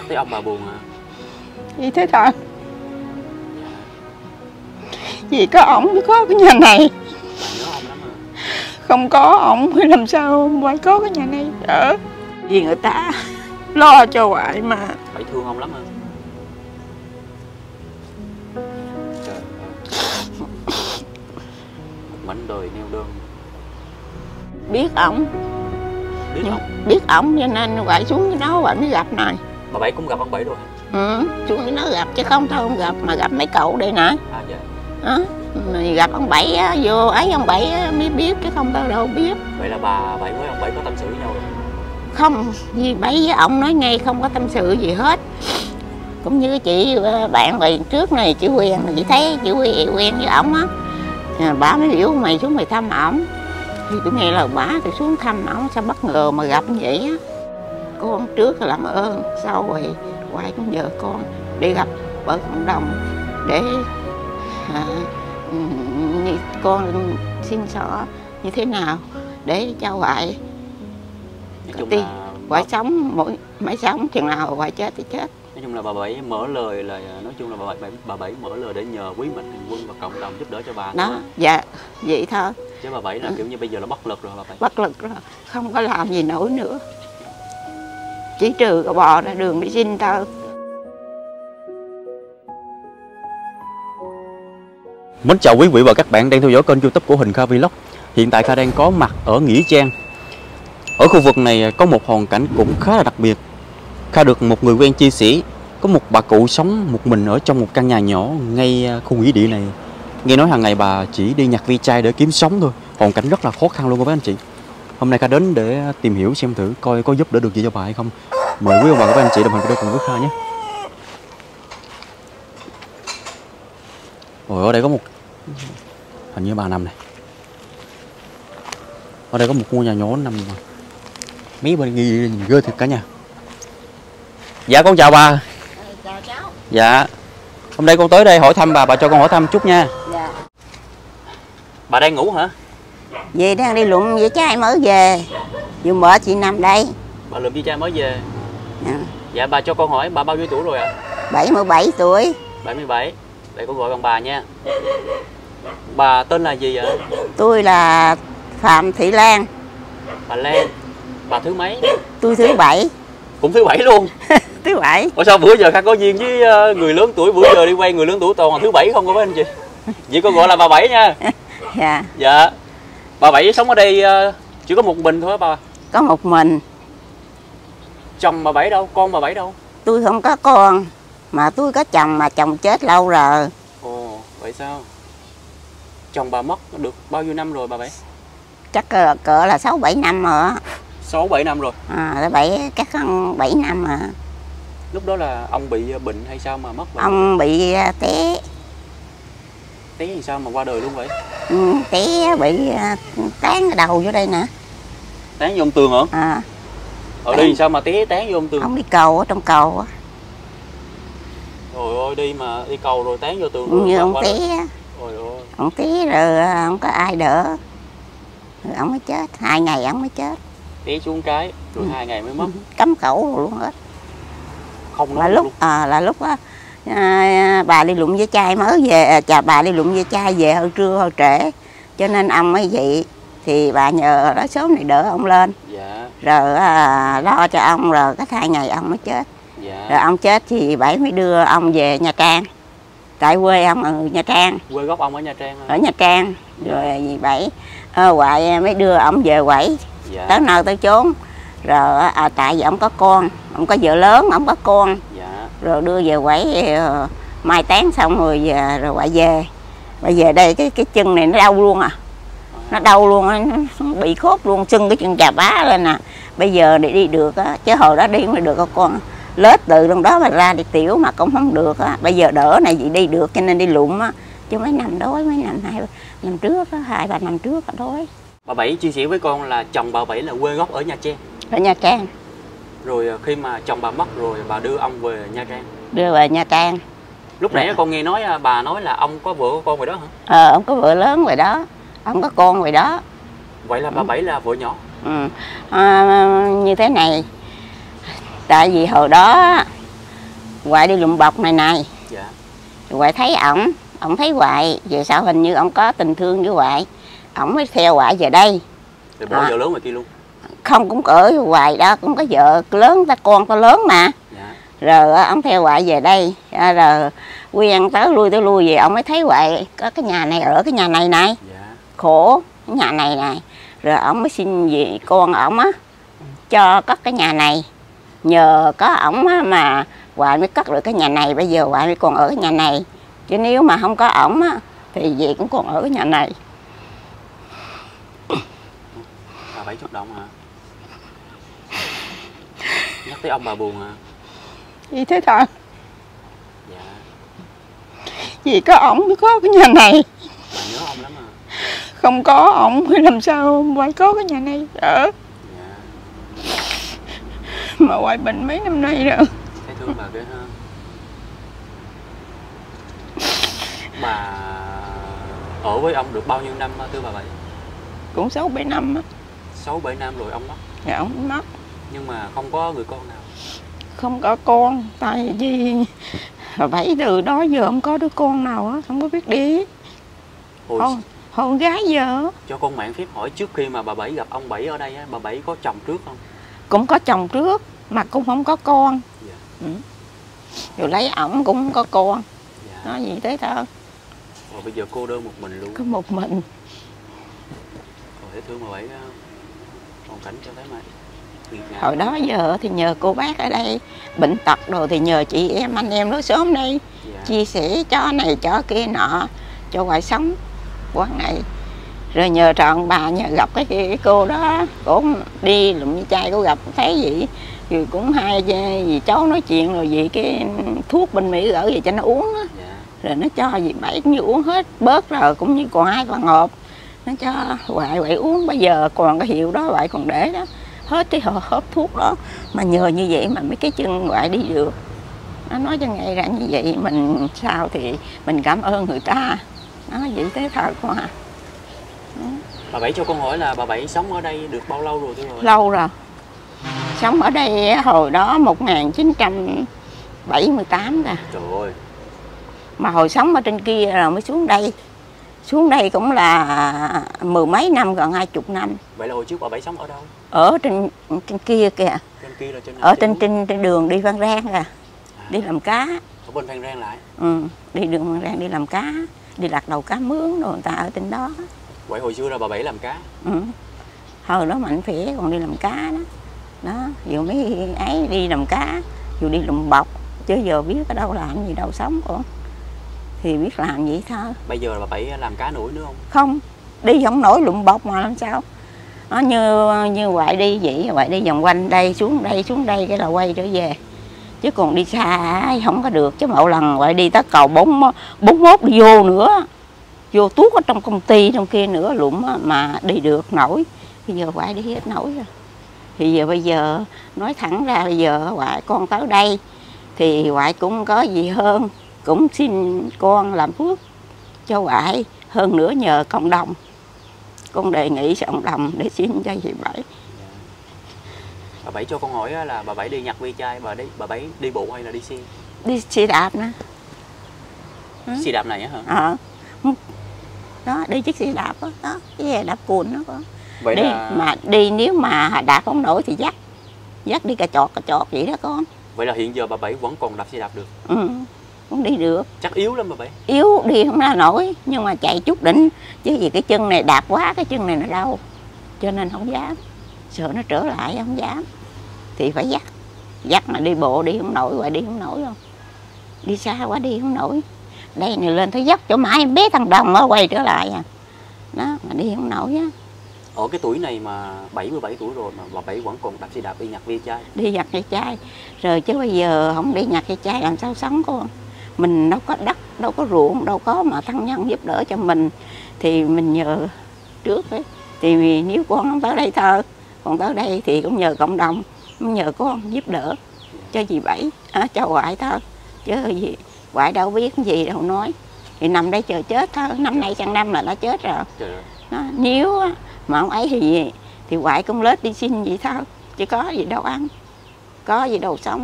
thấy ông bà buồn hả? Vậy thế thôi. Vì có ổng mới có cái nhà này. Bà nhớ ông lắm hả? Không có ổng thì làm sao phải có cái nhà này ở. Vì người ta lo cho hoài mà. Bảy thương ông lắm hả? Trời ơi. Một mảnh đời neo đơn. Biết ổng. Biết ông? Biết ổng cho nên phải xuống cái đó phải mới gặp này. Bà Bảy cũng gặp ông Bảy rồi hả? Xuống cái đó gặp chứ không thôi không gặp, mà gặp mấy cậu đây nè. À dạ. Mình gặp ông Bảy á, vô ấy ông Bảy á, mới biết chứ không đâu đâu biết. Vậy là bà Bảy với ông Bảy có tâm sự với nhau rồi? Không, vì Bảy với ông nói ngay không có tâm sự gì hết. Cũng như chị bạn bè trước này chị Huyền, chị thấy chị Huyền với ổng á, bà mới biểu mày xuống mày thăm ổng. Thì tôi nghe lời bà thì xuống thăm ổng, sao bất ngờ mà gặp như vậy á. Con trước là làm ơn, sau rồi quay cũng nhờ con đi gặp ở cộng đồng để con xin xỏ như thế nào để cho ngoại ngoại sống mỗi sống chừng nào ngoại chết thì chết. Nói chung là bà Bảy mở lời là bà Bảy mở lời để nhờ quý mạnh thường quân và cộng đồng giúp đỡ cho bà. Đó, dạ vậy thôi. Chứ bà Bảy là kiểu như bây giờ là bất lực rồi bà Bảy. Bất lực rồi, không có làm gì nổi nữa. Chỉ trừ cái bò ra đường đi xin thôi. Mến chào quý vị và các bạn đang theo dõi kênh YouTube của Huỳnh Kha Vlog. Hiện tại Kha đang có mặt ở Nghĩa Trang. Ở khu vực này có một hoàn cảnh cũng khá là đặc biệt. Kha được một người quen chia sẻ, có một bà cụ sống một mình ở trong một căn nhà nhỏ ngay khu nghĩa địa này. Nghe nói hàng ngày bà chỉ đi nhặt ve chai để kiếm sống thôi. Hoàn cảnh rất là khó khăn luôn các anh chị. Hôm nay Kha đến để tìm hiểu xem thử coi có giúp đỡ được gì cho bà hay không. Mời quý ông bà và các anh chị đồng hành cùng với Kha nhé. Rồi ở đây có một, hình như bà nằm này. Ở đây có một ngôi nhà nhỏ nằm mấy bên ghi ghê thiệt cả nhà. Dạ con chào bà. Chào cháu. Dạ. Hôm nay con tới đây hỏi thăm bà cho con hỏi thăm chút nha. Dạ. Bà đang ngủ hả? Về đang đi lụm ve chai mới về. Vừa mở chị nằm đây. Bà lụm ve chai mới về. À. Dạ bà cho con hỏi bà bao nhiêu tuổi rồi ạ? 77 tuổi. 77. Để con gọi bằng bà nha. Bà tên là gì vậy? Tôi là Phạm Thị Lan. Bà Lan. Bà thứ mấy? Tôi thứ 7. Cũng thứ 7 luôn. Thứ 7. Ủa sao bữa giờ Kha có duyên với người lớn tuổi, bữa giờ đi quay người lớn tuổi toàn là thứ 7 không có anh chị? Vậy con gọi là bà Bảy nha. Dạ. Dạ. Bà Bảy sống ở đây chỉ có một mình thôi bà? Có một mình. Chồng bà Bảy đâu? Con bà Bảy đâu? Tôi không có con. Mà tôi có chồng mà chồng chết lâu rồi. Ồ, vậy sao? Chồng bà mất được bao nhiêu năm rồi bà Bảy? Chắc cỡ là 6-7 năm rồi á. 6-7 năm rồi. À, 7 năm rồi. Lúc đó là ông bị bệnh hay sao mà mất vậy? Ông bị té. Té thì sao mà qua đời luôn vậy? Té bị tán ở đầu vô đây nè. Tán vô ông tường hả? À. Ở đây thì sao mà tán vô ông tường? Ông đi cầu ở trong cầu á. Trời ơi, đi cầu rồi tán vô tường rồi. Như ông té. Trời ơi. Ông té rồi không có ai đỡ. Rồi ông mới chết, 2 ngày ông mới chết. Té xuống cái rồi 2 ngày mới mất. Cấm khẩu luôn hết. Không nói lúc luôn. Là lúc á bà đi lụm ve chai mới về, bà đi lụm ve chai về hồi trưa hồi trễ, cho nên ông mới vậy. Thì bà nhờ đó sớm này đỡ ông lên. Dạ. Rồi lo cho ông, rồi cách 2 ngày ông mới chết. Dạ. Rồi ông chết thì Bảy mới đưa ông về Nha Trang. Tại quê ông ở Nha Trang. Quê gốc ông ở Nha Trang hả? Ở Nha Trang. Rồi vì Bảy Hoài mới đưa ông về Quẩy. Dạ. Tới nơi tới chốn. Rồi tại vì ông có con, ông có vợ lớn, ông có con. Dạ. Rồi đưa về Quẩy mai táng xong rồi về, rồi Hoài về. Bây giờ đây cái chân này nó đau luôn à. Nó đau luôn á, nó bị khớp luôn, sưng cái chân chà bá lên nè. Bây giờ để đi được á, chứ hồi đó đi mới được con lết từ trong đó mà ra đi tiểu mà cũng không được á. Bây giờ đỡ này vậy đi được cho nên đi lụm á. Chứ mấy năm đói, mấy năm trước á, 2-3 năm trước á đói. Bà Bảy chia sẻ với con là chồng bà Bảy là quê gốc ở Nha Trang. Ở Nha Trang. Rồi khi mà chồng bà mất rồi bà đưa ông về Nha Trang. Đưa về Nha Trang. Lúc nãy con nghe nói bà nói là ông có vợ có con rồi đó hả? Ông có vợ lớn rồi đó, ông có con rồi đó. Vậy là bà Bảy là vợ nhỏ? Như thế này. Tại vì hồi đó Hoài đi lụm bọc này. Dạ. Hoài thấy ổng thấy Hoài về sau hình như ổng có tình thương với Hoài, ổng mới theo Hoài về đây. Rồi bỏ vợ lớn ngoài kia luôn. Không, cũng ở Hoài đó cũng có vợ lớn, con ta lớn mà. Dạ. Rồi ổng theo Hoài về đây, rồi quen tới lui về, ổng mới thấy Hoài có cái nhà này, ở cái nhà này này. Dạ. Khổ cái nhà này này, rồi ổng mới xin về con ổng á cho cất cái nhà này. Nhờ có ổng á mà Hoài mới cất được cái nhà này, bây giờ Hoài mới còn ở cái nhà này. Chứ nếu mà không có ổng á thì về cũng còn ở cái nhà này. Bà Bảy xúc động hả? Nhắc tới ông bà buồn hả? Vì thế thôi. Dạ. Vì có ổng mới có cái nhà này. Bà nhớ ông lắm à? Không có ổng thì làm sao Hoài có cái nhà này ở. Dạ. Mà Hoài bệnh mấy năm nay rồi. Thấy thương bà ghê ha. Bà ở với ông được bao nhiêu năm thưa bà Bảy? Cũng 6-7 năm á. 6-7 năm rồi ông mất. Dạ ổng mất. Nhưng mà không có người con nào. Không có con, tại vì bà Bảy từ đó giờ không có đứa con nào á, không có biết đi. Hôn gái giờ. Cho con mạng phép hỏi, trước khi mà bà Bảy gặp ông Bảy ở đây á, bà Bảy có chồng trước không? Cũng có chồng trước mà cũng không có con. Dạ. Rồi lấy ổng cũng không có con. Dạ. Nói gì thế thôi. Rồi bây giờ cô đơn một mình luôn. Có một mình. Rồi thấy thương bà Bảy hoàn cảnh cho thấy mà. Hồi đó giờ thì nhờ cô bác ở đây bệnh tật rồi thì nhờ chị em anh em lối xóm đây. Dạ. Chia sẻ cho này cho kia nọ cho Hoài sống qua ngày. Rồi nhờ trọn bà nhờ gặp cái cô đó, cổ đi lụm chai cô gặp thấy vậy thì cũng hai gì cháu nói chuyện rồi vì cái thuốc bên Mỹ gửi về cho nó uống á. Dạ. Rồi nó cho gì Bảy cũng như uống hết bớt rồi cũng như còn 2 phần hộp nó cho Hoài uống, bây giờ còn cái hiệu đó Hoài còn để đó hết cái hộp thuốc đó, mà nhờ như vậy mà mấy cái chân Hoài đi được. Nó nói cho ngay ra như vậy, mình sao thì mình cảm ơn người ta. Nó vậy thế thôi con à. Bà Bảy cho con hỏi là bà Bảy sống ở đây được bao lâu rồi thưa bà? Lâu rồi. Sống ở đây hồi đó 1978 ra. Trời ơi. Mà hồi sống ở trên kia rồi mới xuống đây. Xuống đây cũng là 10 mấy năm, gần 20 năm. Vậy là hồi trước bà Bảy sống ở đâu? Ở trên kia kìa. Trên kia là ở trên đường đi Phan Rang kìa. Đi làm cá. Ở bên Phan Rang lại? Đi đường Phan Rang đi làm cá. Đi lạc đầu cá mướn rồi người ta ở trên đó. Vậy hồi xưa là bà Bảy làm cá? Hồi đó Mạnh Phỉ còn đi làm cá đó. Đó, vừa mấy ấy đi làm cá, vừa đi lụm bọc. Chứ giờ biết ở đâu làm gì đâu sống con. Thì biết làm vậy thôi. Bây giờ là bà Bảy làm cá nổi nữa không? Không, đi không nổi lụm bọc mà làm sao. Nó như Hoài đi vậy, Hoài đi vòng quanh đây xuống cái là quay trở về. Chứ còn đi xa không có được. Chứ mỗi lần Hoài đi tới cầu 41 đi vô nữa. Vô tuốt ở trong công ty trong kia nữa lụm mà đi được nổi. Bây giờ Hoài đi hết nổi rồi. Thì bây giờ nói thẳng ra bây giờ Hoài con tới đây thì Hoài cũng có gì hơn, cũng xin con làm phước cho Hoài, hơn nữa nhờ cộng đồng. Con đề nghị cộng đồng để xin cho chị Bảy. Bà Bảy cho con hỏi là bà Bảy đi nhặt ve chai, bà Bảy đi bộ hay là đi xe? Đi xe đạp nữa. Xe đạp này á hả? Đó, đi chiếc xe đạp đó, cái xe đạp cuồn đó con. Vậy đi, là... mà đi nếu mà đạp không nổi thì dắt đi cà chọt vậy đó con. Vậy là hiện giờ bà Bảy vẫn còn đạp xe đạp được? Cũng đi được. Chắc yếu lắm bà Bảy? Yếu, đi không ra nổi, nhưng mà chạy chút đỉnh. Chứ vì cái chân này đạp quá, cái chân này nó đau, cho nên không dám. Sợ nó trở lại không dám. Thì phải dắt mà đi bộ đi không nổi, Hoài đi không nổi không. Đi xa quá đi không nổi. Đây này lên thấy dắt chỗ mãi em bé thằng Đồng nó quay trở lại à. Đó, mà đi không nổi á. Ở cái tuổi này mà 77 tuổi rồi mà bà Bảy vẫn còn đạp xe đạp đi nhặt ve chai? Đi nhặt ve chai. Rồi chứ bây giờ không đi nhặt ve chai làm sao sống con. Mình đâu có đất, đâu có ruộng, đâu có mà thân nhân giúp đỡ cho mình. Thì mình nhờ trước ấy. Thì nếu con không tới đây thôi, còn tới đây thì cũng nhờ cộng đồng, nhờ con giúp đỡ cho dì Bảy, cho Hoài thôi. Chứ gì Hoài đâu biết gì đâu nói. Thì nằm đây chờ chết thôi, năm nay sang năm là nó chết rồi. Nó, nếu mà ông ấy thì Hoài cũng lết đi xin vậy thôi. Chứ có gì đâu ăn, có gì đâu sống.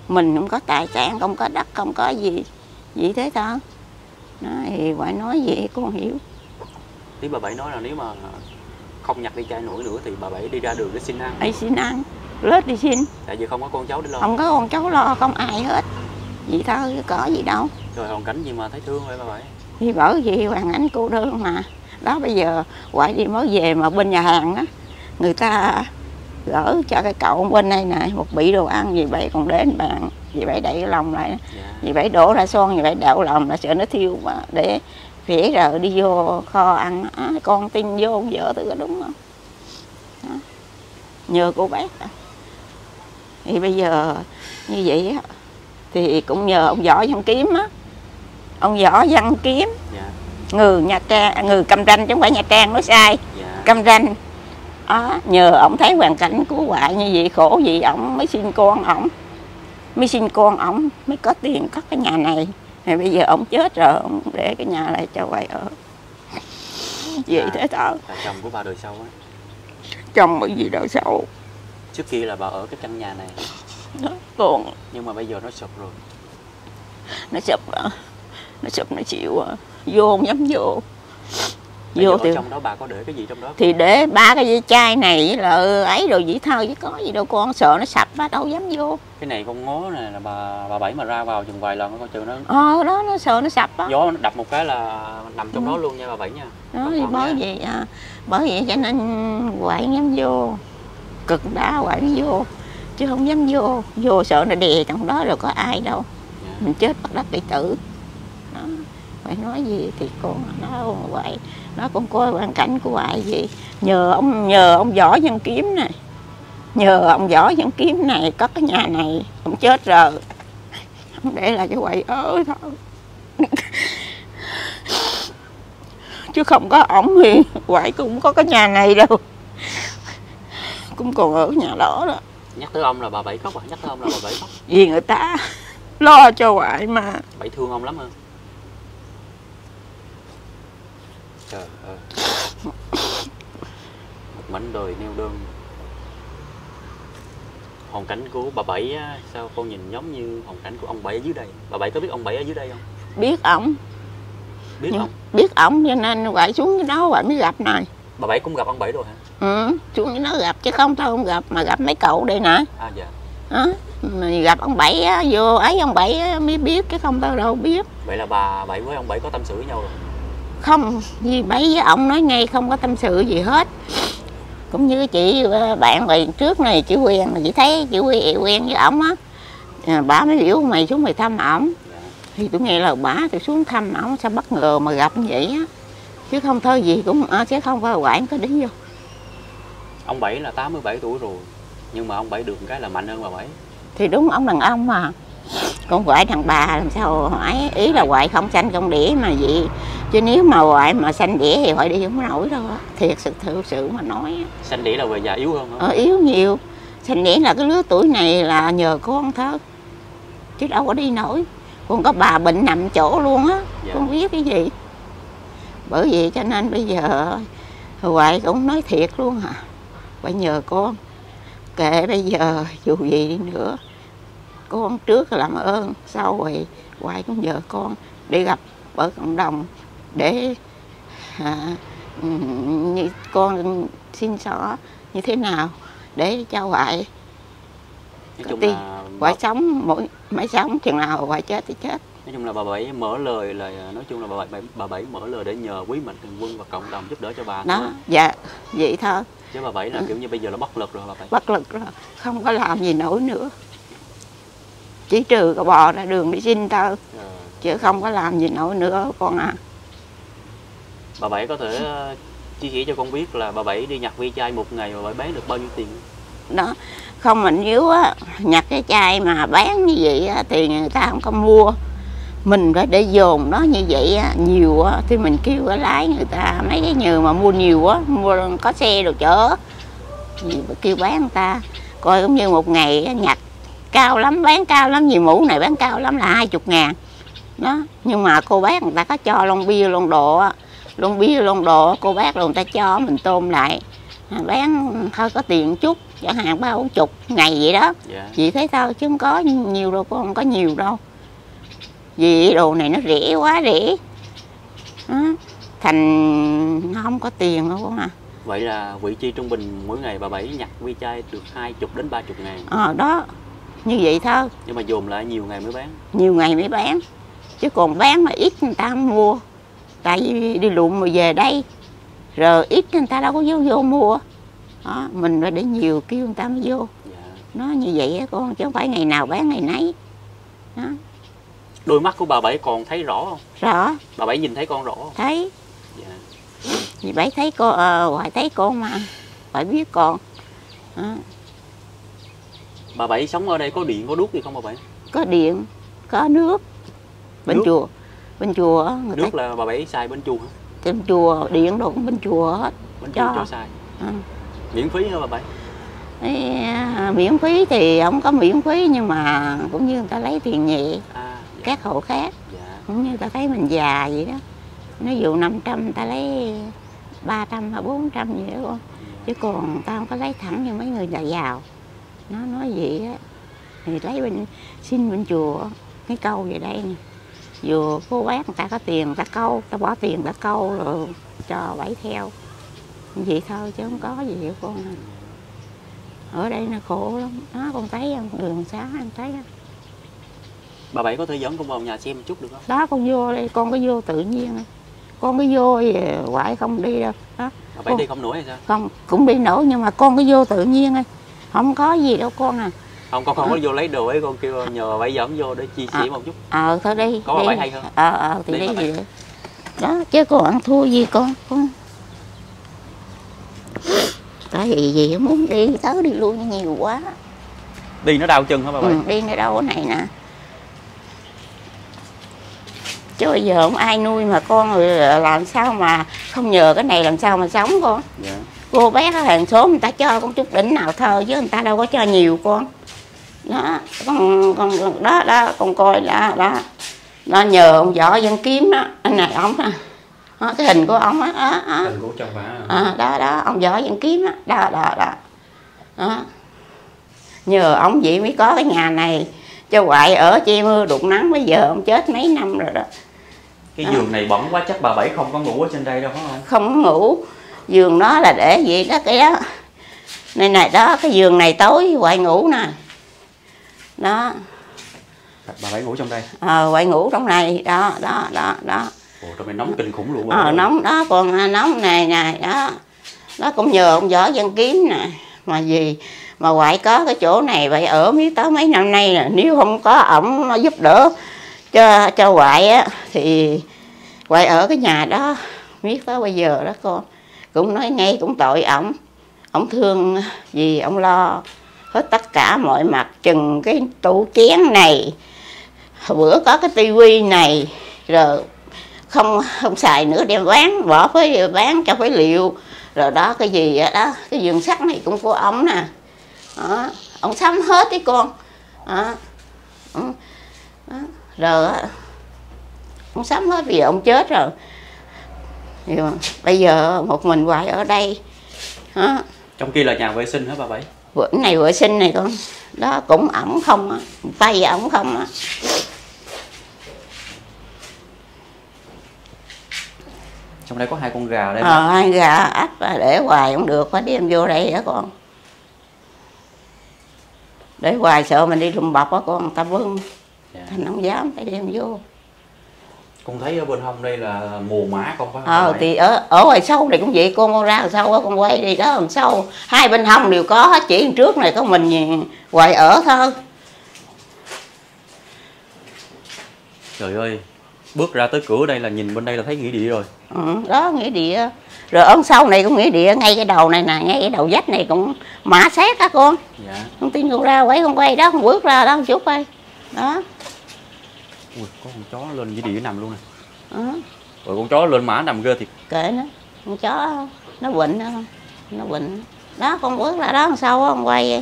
mình không có tài sản, không có đất, không có gì vậy thế thôi. Đó, thì ngoại nói vậy con hiểu. Tí bà Bảy nói là nếu mà không nhặt đi chai nổi nữa thì bà Bảy đi ra đường để xin ăn. Đi xin ăn, lết đi xin. Tại vì không có con cháu để lo. Không có con cháu lo, không ai hết. Vậy thôi chứ có gì đâu. Rồi hoàn cảnh gì mà thấy thương vậy bà Bảy? Thì bởi vì hoàn cảnh cô đơn mà. Đó bây giờ ngoại đi mới về mà bên nhà hàng á, người ta gỡ cho cái cậu bên đây nè một bị đồ ăn, dì Bảy còn đến bàn, dì Bảy đậy cái lòng lại, dì Bảy đổ ra son, dì Bảy đậu lòng là sợ nó thiêu mà để phỉa rồi đi vô kho ăn. Con tin vô vợ tôi có đúng không? Đó. Nhờ cô bác. Thì bây giờ như vậy á thì cũng nhờ ông Võ Văn Kiếm á, ông Võ Văn Kiếm, người Nha Trang, người Cam Ranh chứ không phải Nha Trang, nói sai. Cam Ranh đó, nhờ ổng thấy hoàn cảnh của ngoại như vậy khổ gì ổng mới sinh con ổng, mới có tiền cất cái nhà này. Thì bây giờ ổng chết rồi, ổng để cái nhà này cho ngoại ở vậy thế thôi. Là chồng của bà đời sau á? Chồng bởi vì đời sau. Trước kia là bà ở cái căn nhà này đó, còn nhưng mà bây giờ nó sụp rồi. Nó sụp nó chịu vô không dám vô. Vô ở trong đó bà có để cái gì trong đó? Thì để 3 cái dây chai này là ấy rồi vậy thôi chứ có gì đâu con, sợ nó sập á đâu dám vô. Cái này con ngó này là bà Bảy mà ra vào chừng vài lần coi chừng nó đó nó sợ nó sập á. Gió nó đập một cái là nằm trong đó luôn nha bà Bảy nha. Đó thì bởi vậy cho nên ngoại không dám vô, cực đá ngoại mới vô chứ không dám vô sợ nó đè trong đó rồi có ai đâu. Mình chết bất đắc kỳ tử. Đó. Phải nói gì thì con nó vậy, nó cũng có hoàn cảnh của ngoại gì. Nhờ ông Võ Văn Kiếm này, cất cái nhà này, ông chết rồi, ông để lại cho ngoại ở thôi. Chứ không có ổng thì ngoại cũng có cái nhà này đâu, cũng còn ở nhà đó đó. Nhắc tới ông là bà Bảy khóc à? Nhắc tới ông là bà Bảy khóc vì người ta lo cho ngoại mà. Bảy thương ông lắm hả? Trời ơi, một mảnh đời neo đơn. Hoàn cảnh của bà Bảy á, sao con nhìn giống như hoàn cảnh của ông Bảy ở dưới đây? Bà Bảy có biết ông Bảy ở dưới đây không? Biết ổng. Biết ổng cho nên ngoại xuống cái đó ngoại mới gặp này. Bà Bảy cũng gặp ông Bảy rồi hả? Xuống cái đó gặp chứ không thôi không gặp, mà gặp mấy cậu đây nè. À dạ. Mình gặp ông Bảy á, vô ấy ông Bảy á, mới biết chứ không đâu đâu biết. Vậy là bà Bảy với ông Bảy có tâm sự với nhau rồi? Không, vì Bảy với ông nói ngay không có tâm sự gì hết. Cũng như chị bạn hồi trước này chị quen, chị thấy chị quen với ổng á, bả mới biểu mày xuống mày thăm ổng. Thì tôi nghe lời bả tôi xuống thăm ổng, sao bất ngờ mà gặp như vậy á. Chứ không thôi gì cũng sẽ không phải quản có đi vô. Ông Bảy là 87 tuổi rồi, nhưng mà ông Bảy được cái là mạnh hơn bà Bảy. Thì đúng, ông đàn ông mà. Con ngoại đàn bà làm sao hỏi, ý là ngoại không sanh con đĩa mà vậy. Chứ nếu mà ngoại mà sanh đĩa thì ngoại đi không nổi đâu á. Thiệt sự mà nói. Sanh đĩa là về già yếu hơn hả? Yếu nhiều. Sanh đĩa là cái lứa tuổi này là nhờ con thôi, chứ đâu có đi nổi. Con có bà bệnh nằm chỗ luôn á. Con biết cái gì. Bởi vậy cho nên bây giờ ngoại cũng nói thiệt luôn hả, phải nhờ con. Kệ bây giờ dù gì đi nữa, con trước làm ơn, sau rồi ngoại cũng nhờ con để gặp ở cộng đồng để như con xin xỏ như thế nào để cho ngoại ngoại sống mãi sống chừng nào ngoại chết thì chết. Nói chung là bà Bảy mở lời là bà Bảy mở lời để nhờ quý mạnh thường quân và cộng đồng giúp đỡ cho bà. Đó, dạ vậy thôi. Chứ bà Bảy là kiểu như bây giờ là bất lực rồi bà Bảy. Bất lực rồi, không có làm gì nổi nữa. Chỉ trừ có bò ra đường đi xin thôi, chứ không có làm gì nổi nữa con à. Bà Bảy có thể chia sẻ cho con biết là bà Bảy đi nhặt ve chai một ngày bà Bảy bán được bao nhiêu tiền? Đó, không mình nếu á, nhặt cái chai mà bán như vậy á, thì người ta không có mua. Mình phải để dồn nó như vậy á, nhiều á, thì mình kêu cái lái người ta, mấy cái nhờ mà mua nhiều á, mua có xe đồ chở, thì kêu bán người ta. Coi cũng như một ngày á, nhặt cao lắm, bán cao lắm, vì mũ này bán cao lắm là 20.000. Đó, nhưng mà cô bác người ta có cho lon bia lon đồ á, lon bia lon đồ cô bác rồi người ta cho mình tôm lại, bán hơi có tiền chút. chẳng hạn 30 ngày vậy đó. Dạ. Chị thấy thôi chứ không có nhiều đâu con, không có nhiều đâu. Vì đồ này nó rẻ quá rẻ. Đó. Thành không có tiền đâu con à. Vậy là vị chi trung bình mỗi ngày bà Bảy nhặt vi chai được 20 đến 30 ngàn. Đó, như vậy thôi. Nhưng mà dồn lại nhiều ngày mới bán. Nhiều ngày mới bán. Chứ còn bán mà ít người ta không mua. Tại vì đi lụm mà về đây. Rồi ít người ta đâu có vô mua. Đó, mình phải để nhiều kêu người ta mới vô. Dạ. Nó như vậy á con, chứ không phải ngày nào bán ngày nấy. Đó. Đôi mắt của bà Bảy còn thấy rõ không? Rõ. Bà Bảy nhìn thấy con rõ không? Thấy. Dạ. Vì Bảy thấy con, Hoài thấy con mà. Phải biết con. Đó. Bà Bảy sống ở đây có điện có đuốc gì không bà Bảy? Có điện, có nước. Bên Nước? chùa. Bên chùa á, người Nước ta là bà Bảy xài bên chùa hả? bên chùa, điện đồ cũng bên chùa hết. Bên chùa cho xài. À. Miễn phí hả bà Bảy? Miễn phí thì không có miễn phí, nhưng mà cũng như người ta lấy tiền nhẹ. Dạ. Các hộ khác. Dạ. Cũng như người ta thấy mình già vậy đó. Nó dụ 500 người ta lấy 300 hay 400 gì đó con. Chứ còn người ta không có lấy thẳng như mấy người giàu. Nó nói vậy á. Thì lấy xin bên chùa cái câu về đây nè. Vừa cô bác người ta có tiền người ta câu, người ta bỏ tiền người ta câu rồi cho Bảy theo. Vậy thôi chứ không có gì hết con. Ở đây nó khổ lắm. Đó con thấy không? Đường xá em thấy không? Bà Bảy có thể dẫn con vào nhà xem một chút được không? Đó con vô đây, con có vô tự nhiên. Con có vô về Hoài không đi đâu. Đó. Bà Bảy đi không nổi hay sao? Không, cũng đi nổi nhưng mà con có vô tự nhiên thôi. Không có gì đâu con à. Không, con không có vô lấy đồ ấy, con kêu nhờ bà Bảy dẫn vô để chia sẻ một chút. Thôi đi. Có bà đi. Bảy hay hơn? Thì Đi đi bà gì vậy? Đó, chứ con ăn thua gì con. Tại vì gì muốn đi tới đi lui nhiều quá. Đi nó đau chân hả bà Bảy? Đi nơi đâu cái này nè. Chứ bây giờ không ai nuôi mà con rồi làm sao mà không nhờ cái này làm sao mà sống con. Dạ. Cô bé ở hàng xóm người ta cho con chút đỉnh nào thôi chứ người ta đâu có cho nhiều con. Đó, con đó con coi đó. Nó nhờ ông Võ Văn Kiếm đó, anh này ông nè. Đó, cái hình của ông á. Hình của chồng bà. Đó, ông Võ Văn Kiếm đó. Đó. Nhờ ông vậy mới có cái nhà này cho Hoài ở che mưa đụng nắng, bây giờ ông chết mấy năm rồi đó. Cái giường này bẩn quá, chắc bà Bảy không có ngủ ở trên đây đâu phải không? Không có ngủ. Giường đó là để vậy đó, cái đó. Này đó, cái giường này tối Hoài ngủ nè. Đó. Bà Bảy ngủ trong đây. Hoài ngủ trong này, đó. Ồ, trong này nóng kinh khủng luôn. Nóng đó, còn nóng này đó. Đó cũng nhờ ông Võ Văn Kiếm nè. Mà gì mà Hoài có cái chỗ này vậy ở biết tới mấy năm nay nè, nếu không có ổng giúp đỡ cho Hoài á thì Hoài ở cái nhà đó biết tới bây giờ đó con. Cũng nói ngay cũng tội ổng thương gì ổng lo hết tất cả mọi mặt, chừng cái tủ chén này, bữa có cái tivi này rồi không xài nữa đem bán, bỏ phế bán cho phế liệu. Rồi đó cái gì đó, cái giường sắt này cũng của ông nè. Đó, ông sắm hết đi con. Đó. Rồi ông sắm hết vì ông chết rồi. Rồi, bây giờ một mình Hoài ở đây. Đó. Trong kia là nhà vệ sinh hả bà Bảy? Cái này vệ sinh này con. Đó cũng ổng không á, tay ổng không á. Trong đây có 2 con gà đây. 2 gà ấp để Hoài cũng được, phải đem vô đây hả con. Để Hoài sợ mình đi lùm bọc á con, người ta bưng. Dạ. Thành không dám phải đem vô. Con thấy ở bên hông đây là mùa mã con phải không? Thì ở ngoài sâu này cũng vậy con ra ngoài sâu á, con quay đi đó làm sâu. Hai bên hông đều có hết, chỉ trước này có mình Hoài ở thôi. Trời ơi, bước ra tới cửa đây là nhìn bên đây là thấy nghĩa địa rồi. Đó nghĩa địa. Rồi ở sau này cũng nghĩa địa, ngay cái đầu này nè, ngay cái đầu vách này cũng mã xét á con. Dạ. Con tin con ra quay con quay đó, con bước ra đó một chút đây. Đó. Ui, có con chó lên nghĩa địa nằm luôn nè. Rồi con chó lên mã nằm ghê thiệt. Kệ nó, con chó nó bệnh đó, nó bệnh. Đó con bước ra đó sau đó, con quay.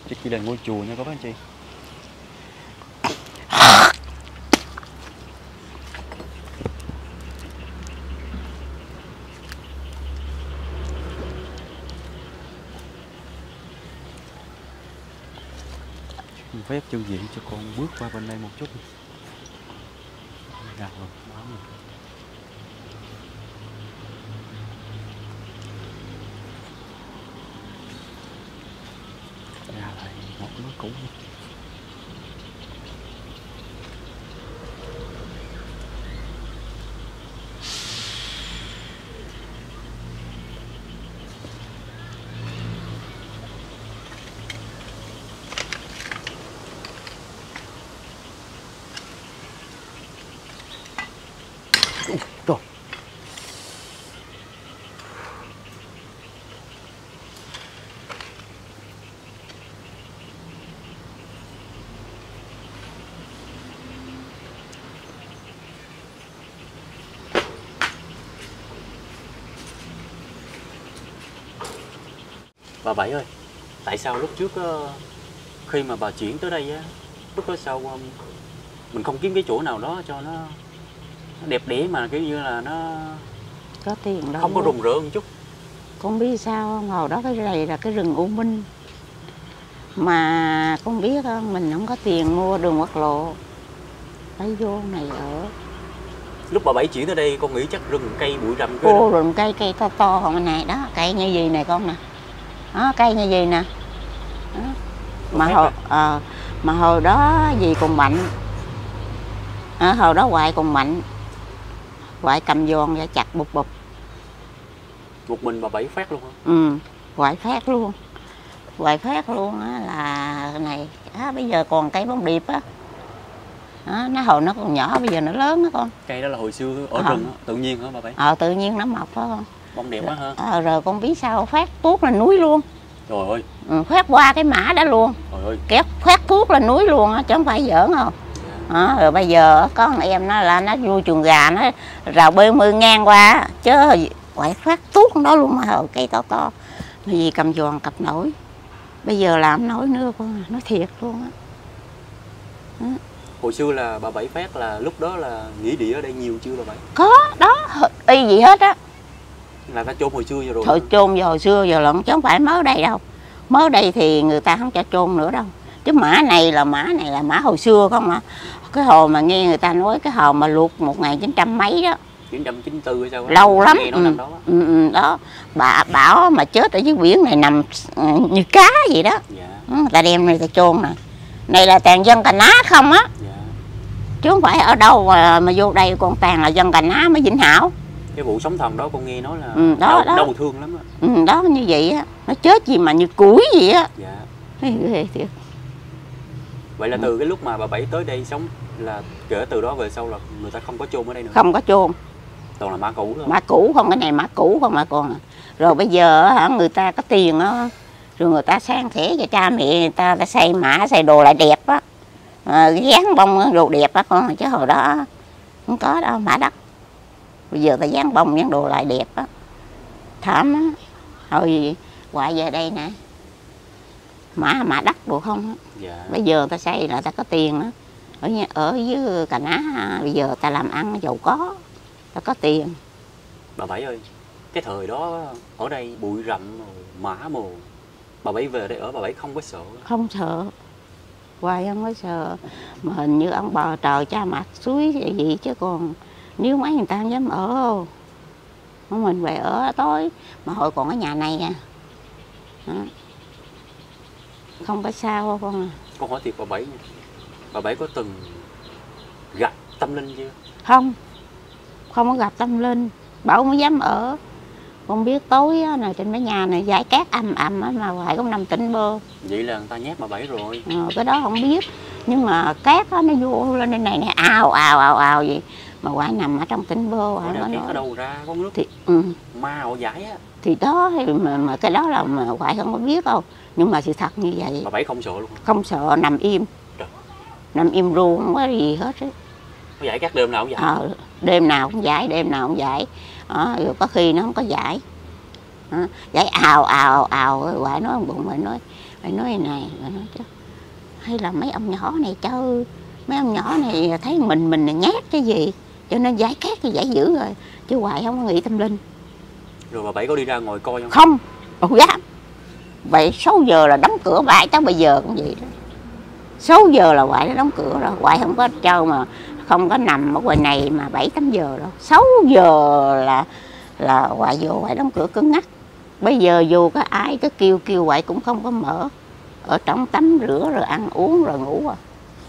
Trước khi lên ngôi chùa nha các bác anh chị. Xin phép chân diện cho con bước qua bên đây một chút. Ra rồi, bám rồi. Ra lại một lối cũ. Rồi. Bà Bảy ơi, tại sao lúc trước khi mà bà chuyển tới đây á, lúc đó sao mình không kiếm cái chỗ nào đó cho nó đẹp đẽ mà kiểu như là nó Có tiền đâu. không có rùng rợn một chút. Con biết sao không? Hồi đó cái này là cái rừng U Minh. Mà con biết không, mình không có tiền mua đường quốc lộ. Lấy vô này ở. Lúc bà Bảy chuyển tới đây con nghĩ chắc rừng cây bụi rậm kia Cô đó. rừng cây to to không này đó, cây như gì này con nè. Đó, cây như gì nè. Đó. Mà hồi đó dì còn mạnh. Hồi đó Hoài còn mạnh. Hoài cầm giòn và chặt bụp bụp. Một mình bà Bảy phát luôn hả? Ừ, Hoài phát luôn. Hoài phát luôn á là này. Bây giờ còn cây bông điệp á. Nó hồi nó còn nhỏ, bây giờ nó lớn đó con. Cây đó là hồi xưa ở rừng á, tự nhiên hả bà Bảy? Tự nhiên nó mọc đó con. Bông đẹp quá ha. Rồi con biết sao phát tuốt là núi luôn. Trời ơi. Phát qua cái mã đó luôn. Trời ơi. Kéo phát tuốt là núi luôn á, chứ không phải giỡn không. Rồi bây giờ có một em nó là nó vui chuồng gà, nó rào bê mươi ngang qua chứ quậy phát tuốt đó luôn mà hồi cây to to. Vì cầm giòn cặp nổi. Bây giờ làm nổi nữa con, nói thiệt luôn á. Hồi xưa là bà Bảy phát là lúc đó là nghĩa địa ở đây nhiều chưa bà Bảy? Có, đó, y gì hết á. Là ta chôn hồi xưa giờ rồi. Thôi chôn giờ hồi xưa giờ lận chứ không phải mới đây đâu. Mới đây thì người ta không cho chôn nữa đâu. Chứ mã này là mã hồi xưa không ạ. Cái hồi mà nghe người ta nói cái hồi mà luộc 1900 mấy đó. 994 hay sao? Lâu lắm. Đó. Bà bảo mà chết ở dưới biển này nằm như cá vậy đó. Dạ. Người ta đem này ta chôn nè. Này là toàn dân Cà Ná không á. Dạ. Chứ không phải ở đâu mà vô đây còn toàn là dân Cà Ná mới Vĩnh Hảo. Cái vụ sóng thần đó con nghe nói là đau thương lắm á. Đó như vậy á. Nó chết gì mà như củi vậy á. Dạ. Ghê thiệt. Vậy là từ cái lúc mà bà Bảy tới đây sống là kể từ đó về sau là người ta không có chôn ở đây nữa. Không có chôn. Toàn là mã cũ thôi. Mã cũ không, cái này mã cũ không mà còn. Rồi bây giờ người ta có tiền á, rồi người ta san sẻ cho cha mẹ người ta xây mã, xây đồ lại đẹp á. Dán bông đồ đẹp á con, chứ hồi đó không có đâu, mã đất. Bây giờ ta dán bông dán đồ lại đẹp á. Thảm á. Hồi quay về đây nè. Mã đất được không á. Dạ. Bây giờ ta xây là ta có tiền á. Ở dưới Cà Ná bây giờ ta làm ăn giàu có. Ta có tiền. Bà Bảy ơi, cái thời đó ở đây bụi rậm mã mồ. Bà Bảy về đây ở bà Bảy không có sợ? Không sợ. Hoài không có sợ. Mà hình như ông bà trời cha mặt suối gì chứ còn nếu mấy người ta không dám ở đâu. Mình về ở tối. Mà hồi còn ở nhà này nha. Không có sao con à. Con hỏi thiệt bà Bảy nha. Bà Bảy có từng gặp tâm linh chưa? Không. Không có gặp tâm linh. Bảo không dám ở. Con biết tối á, này trên mấy nhà này giải cát ầm ầm á, mà Hoài có 5 tỉnh bơ. Vậy là người ta nhát bà Bảy rồi. Cái đó không biết. Nhưng mà cát á, nó vô lên đây này ào vậy. Mà Hoài nằm ở trong tỉnh bơ. Hoài Cát nói ở đâu ra con nước thì, ma họ giải á. Thì đó mà cái đó là mà Hoài không có biết đâu. Nhưng mà sự thật như vậy. Bà Bảy không sợ luôn? Không sợ, nằm im. Trời. Nằm im ru, không có gì hết á. Nó giải cát đêm nào cũng giải? Đêm nào cũng giải, đêm nào cũng giải. Rồi có khi nó không có giải. Giải ào. Hoài nói bụng, Hoài nói Rồi nói này, rồi nói chứ hay là mấy ông nhỏ này chơi, mấy ông nhỏ này thấy mình nhát cái gì cho nên giải cát thì giải dữ rồi, chứ hoài không có nghĩ tâm linh. Rồi bà Bảy có đi ra ngồi coi không? Không, không dám. Vậy 6 giờ là đóng cửa, hoài tới bây giờ cũng vậy đó. 6 giờ là hoài nó đóng cửa rồi, hoài không có trâu mà không có nằm ở ngoài này mà 7-8 giờ đâu. 6 giờ là hoài vô, hoài đóng cửa cứng ngắc. Bây giờ vô có ai cứ kêu hoài cũng không có mở. Ở trong tắm rửa rồi ăn uống rồi ngủ à.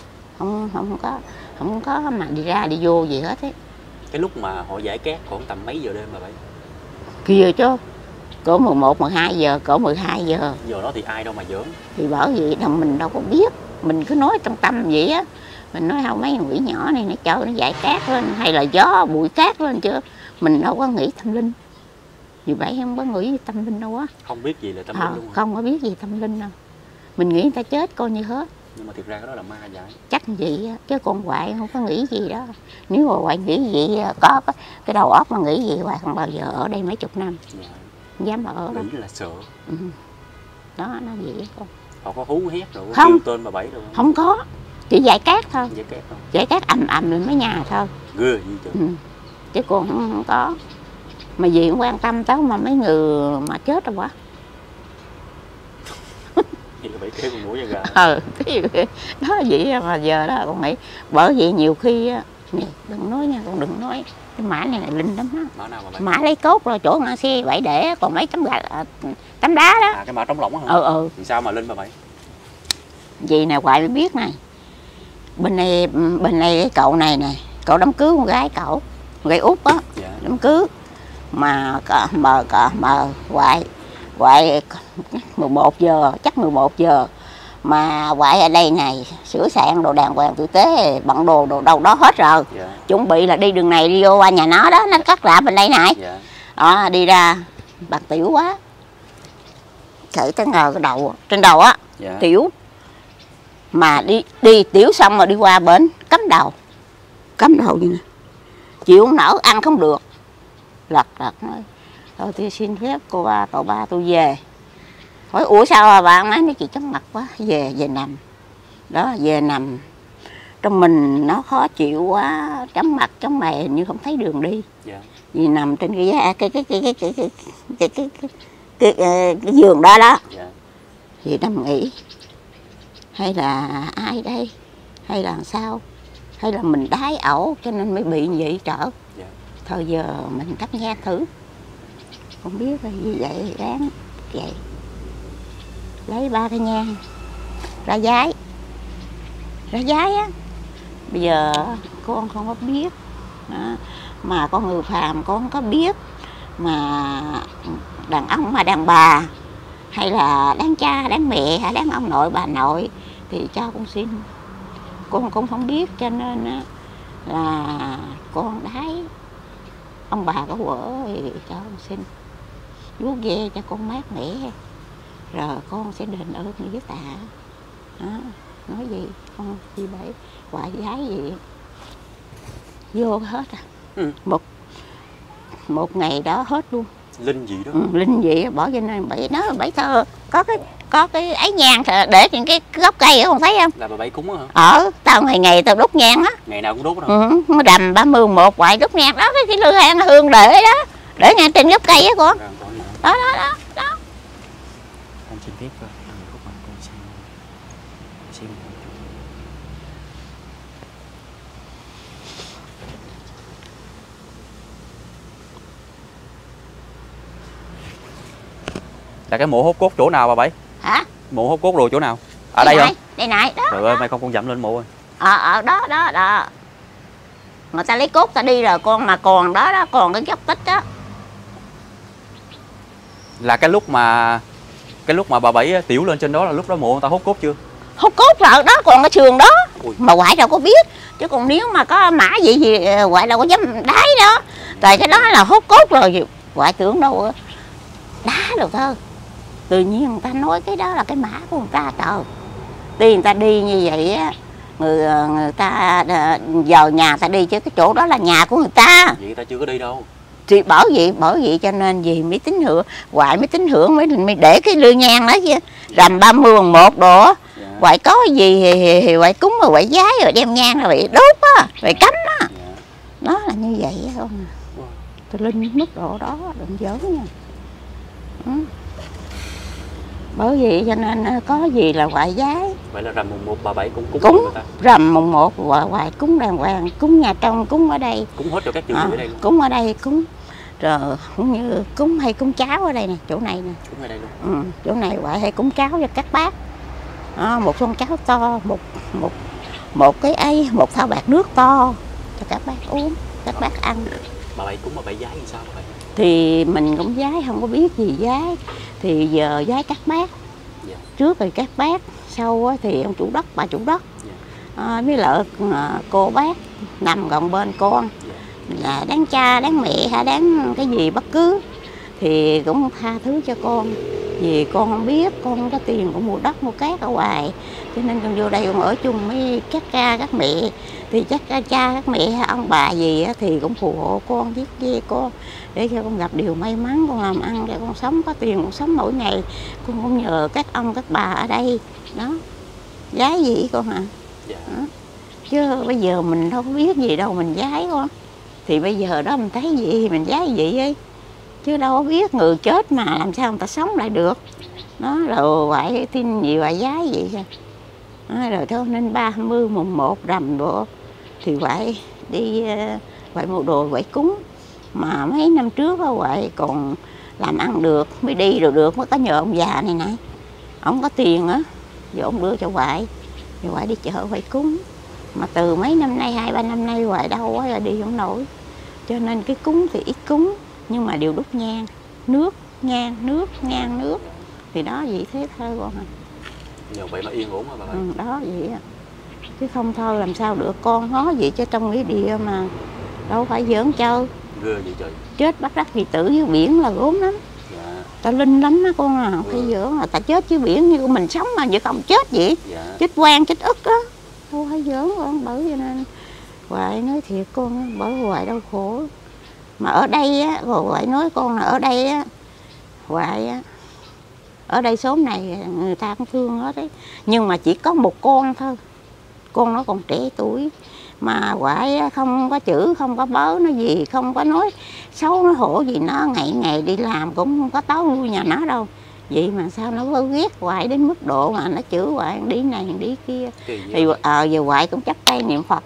Không có mà đi ra đi vô gì hết ấy. Cái lúc mà họ giải cát khoảng tầm mấy giờ đêm bà Bảy? Kìa chứ, cỡ 11-12 giờ, cỡ 12 giờ. Giờ đó thì ai đâu mà giỡn. Thì bởi vậy đâu mình đâu có biết, mình cứ nói trong tâm vậy á. Mình nói không mấy quỷ nhỏ này nó chơi nó giải cát lên, hay là gió bụi cát lên chứ. Mình đâu có nghĩ tâm linh. Vì vậy không có nghĩ tâm linh đâu á. Không biết gì là tâm linh luôn hả? Không có biết gì tâm linh đâu. Mình nghĩ người ta chết coi như hết. Nhưng mà thực ra cái đó là ma giải. Chắc vậy á, chứ con Hoài không có nghĩ gì đó. Nếu mà Hoài nghĩ gì, có cái đầu óc mà nghĩ gì, Hoài không bao giờ ở đây mấy chục năm. Dạ. Không dám ở đó. Nghĩ là sợ. Ừ. Đó, nó vậy á con. Họ có hú hét rồi, Không. kêu tên bà Bảy đâu không? Không có, chỉ giải cát thôi. Giải cát không? Giải cát ầm lên mấy nhà thôi. Ghê gì chứ. Ừ. Chứ còn không có. Mà gì cũng quan tâm tới mà mấy người mà chết rồi quá. Vậy là Bảy kêu con mũi và gà. Đó vậy mà giờ đó con nghĩ. Bởi vậy nhiều khi á, nè, đừng nói nha, con đừng nói. Cái mã này là linh lắm á. Mã nào bà Bảy? Mã lấy cốt rồi chỗ ngã xe Bảy để, còn mấy tấm gạch, tấm đá đó. À, cái mã trống lỏng hả? Thì sao mà linh bà Bảy? Vì nè Hoài mới biết này. Bên này cái cậu này nè, cậu đám cưới con gái cậu, con gái út á. Dạ. Đám cưới mà Hoài 11 giờ, chắc 11 giờ mà Hoài ở đây này sửa soạn đồ đàng hoàng tử tế, bận đồ đâu đó hết rồi. Dạ. Chuẩn bị là đi đường này đi vô qua nhà nó đó, nó cắt rạp bên đây này. Dạ. Đó, đi ra bạc tiểu quá, chạy tới ngờ cái đầu trên đầu á. Dạ. Tiểu mà đi tiểu xong rồi đi qua bển cắm đầu như nè, chịu không nổi, ăn không được, lật nói thôi tôi xin phép cô ba tôi về. Hỏi ủa sao à bạn? Nói chị chóng mặt quá, về nằm đó, về nằm trong mình nó khó chịu quá, chóng mặt chóng mày như không thấy đường đi. Dạ. Vì nằm trên cái giường đó đó. Dạ. Thì nằm nghĩ hay là ai đây, hay là sao, hay là mình đái ẩu cho nên mới bị vậy trở. Dạ. Thôi giờ mình thắp nhang thử, không biết là gì vậy, ráng vậy lấy 3 cái nhang ra giái á. Bây giờ con không có biết đó. Mà con người phàm con không có biết, mà đàn ông mà đàn bà hay là đáng cha đáng mẹ hay đáng ông nội bà nội thì cho con xin, con cũng không biết cho nên là con đái ông bà có quở thì cho con xin vuốt ve cho con mát mẻ, rồi con sẽ đền ơn nghĩa tạ. Đó, nói gì con gì vậy, quả gái gì vô hết à. Ừ. Một ngày đó hết luôn. Linh gì đó. Linh gì bỏ cho nên Bảy thơ có cái ấy nhang để trên cái gốc cây không thấy không? Là bà Bảy cúng hả? Tao ngày tao đốt nhang á. Ngày nào cũng đốt đó. Nó đầm 31 hoài đốt nhang đó, cái lư hương để đó, để ngay trên gốc cây á con. Đó. Con xin phép khúc mặt con xem. Là cái mộ hốt cốt chỗ nào bà Bảy? Hả? Mộ hốt cốt rồi chỗ nào? Ở đây không? Đây này đó. Trời ơi, mày không con dậm lên mộ ơi. Đó. Người ta lấy cốt ta đi rồi con, mà còn đó còn cái dốc tích đó. Là cái lúc mà bà Bảy tiểu lên trên đó là lúc đó mộ người ta hốt cốt chưa? Hốt cốt rồi đó, còn cái trường đó. Ui. Mà Hoài đâu có biết, chứ còn nếu mà có mã gì thì Hoài đâu có dám đái đó. Tại cái đó là hốt cốt rồi, Hoài tưởng đâu đá được thôi. Tự nhiên người ta nói cái đó là cái mã của người ta trời. Tuy người ta đi như vậy á, người ta vào nhà ta đi chứ cái chỗ đó là nhà của người ta. Vậy người ta chưa có đi đâu. Thì bởi vậy cho nên gì mới tín hưởng, hoài mới tín hưởng, mới để cái lư nhang đó chứ. Rằm 30 mùng 1 đồ, hoài có gì thì hoài cúng rồi hoài giái rồi đem nhang rồi hoài đốt á, hoài cắm á. Nó là như vậy á không. Tôi linh mức độ đó đừng giỡn nha. Bởi vậy cho nên có gì là hoài giái. Vậy là rằm mùng 1 bà Bảy cũng cúng người ta. Rằm mùng 1 hoài cúng đàng hoàng, cúng nhà trong, cúng ở đây, Cúng hết cho các chữ ở đây luôn. Cúng ở đây, cúng rồi cũng như cúng hay cúng cháo ở đây nè, chỗ này nè. Cúng ở đây luôn. Chỗ này hoài hay cúng cháo cho các bác. Một con cháo to, một cái ấy, một thau bạc nước to cho các bác uống, các bác ăn. Bà Bảy cúng bà Bảy giái thì sao bà Bảy? Thì mình cũng giái, không có biết gì giái. Thì giờ giái các bác. Trước rồi các bác, sau thì ông chủ đất, bà chủ đất. Với lợi cô bác nằm gần bên con. Là đáng cha, đáng mẹ hay đáng cái gì bất cứ thì cũng tha thứ cho con. Vì con không biết, con không có tiền cũng mua đất mua cát ở ngoài, cho nên con vô đây con ở chung với các cha các mẹ. Thì chắc cha các mẹ ông bà gì thì cũng phù hộ con với con để cho con gặp điều may mắn, con làm ăn để con sống có tiền, con sống mỗi ngày. Con cũng nhờ các ông các bà ở đây đó, giái gì con hả? Chứ bây giờ mình đâu có biết gì đâu mình giái con. Thì bây giờ đó mình thấy gì thì mình giái vậy ấy. Chứ đâu có biết người chết mà làm sao người ta sống lại được. Đó rồi hoài tin gì hoài giái vậy sao. Rồi thôi nên 30 mùng 1 rằm bộ thì hoài đi hoài mua đồ hoài cúng. Mà mấy năm trước hoài còn làm ăn được mới đi rồi được, mới có nhờ ông già này nè. Ông có tiền á, rồi ông đưa cho hoài. Rồi hoài đi chợ hoài cúng. Mà từ mấy năm nay, 2-3 năm nay hoài đâu quá rồi đi không nổi. Cho nên cái cúng thì ít cúng, nhưng mà đều đốt nhang, nước, nhang, nước. Thì đó vậy thế thôi con à. Nhờ vậy mà yên ổn hả bà Bảy? Đó vậy à. Chứ không thôi làm sao được, con nó vậy chứ trong nghĩa địa mà đâu phải giỡn chơi. Ghê vậy trời. Chết bắt đắc kỳ tử dưới biển là gốm lắm. Ta linh lắm á con à, phải giỡn là ta chết dưới biển như mình sống mà vậy không chết vậy. Chết quan chết ức á. Đâu phải giỡn con, bởi cho nên hoài nói thiệt con, bởi hoài đau khổ. Mà ở đây á, hoài nói con là ở đây á, hoài á, ở đây xóm này người ta cũng thương hết đấy. Nhưng mà chỉ có một con thôi, con nó còn trẻ tuổi. Mà hoài không có chữ, không có bớ nó gì, không có nói xấu nó hổ gì nó, ngày đi làm cũng không có táo lui nhà nó đâu. Vậy mà sao nó có ghét hoài đến mức độ mà nó chửi hoài đi này đi kia. Thì giờ hoài cũng chắp tay niệm Phật